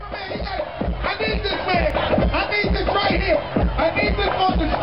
I need this man. I need this right here. I need this on the